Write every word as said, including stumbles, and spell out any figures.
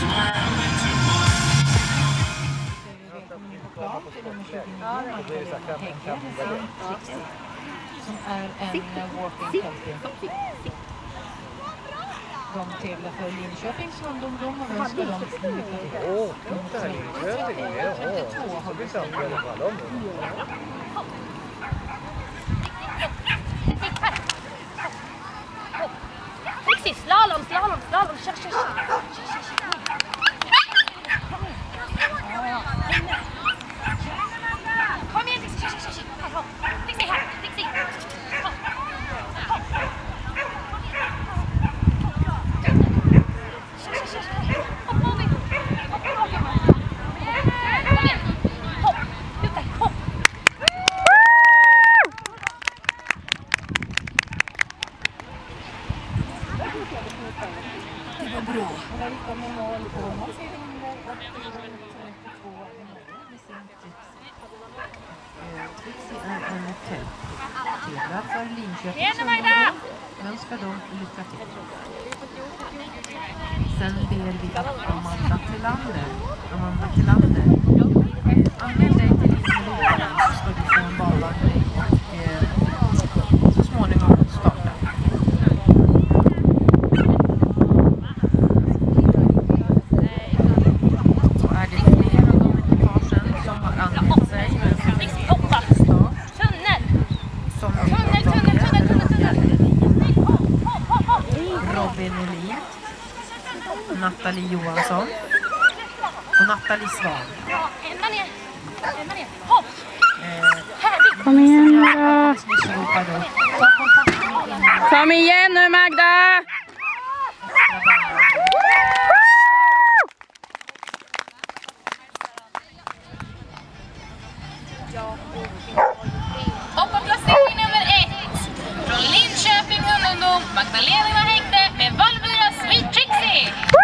Som är en walking champion. De tävlar för Linköpings handungdom och önskar dem lycka till. Åh, titta här Linköping! Ja, så blir det i alla fall om. Trixie, slalom, slalom, slalom, kör, kör, kör. Kom igen Trixie, kör, kör, kör. Här, hopp. Trixie här, Trixie. Hopp. Hopp. Kör, kör, kör, kör. Hopp, Bobby. Hopp, hopp. Kom igen. Hopp, ut där, hopp. Det var bra. Trixie är en tävlar för Linköpings handungdom. Önskar dem lycka till. Sen ber vi att Amanda Tillander, Amanda Tillander, anmäl dig till Linköping så ska du få en barnvagn och eh, så småningom starta. Så är det flera av de ekipagen som har anmält sig men som är start. Som Robin Olin, Nathalie Johansson och Nathalie Svan. Kom igen då! Kom igen nu Magda! Och på placering nummer ett från Linköping handungdom, Magdalena Hägde med Valbyra Sweet Trixie.